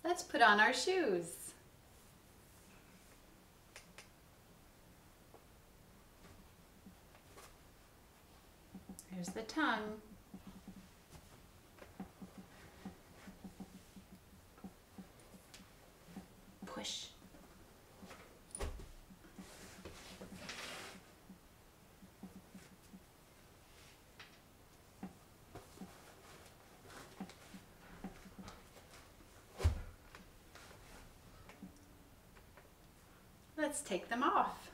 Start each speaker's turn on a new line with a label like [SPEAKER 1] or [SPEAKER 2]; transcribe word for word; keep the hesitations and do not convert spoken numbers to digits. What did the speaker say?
[SPEAKER 1] Let's put on our shoes. Here's the tongue. Push. Let's take them off.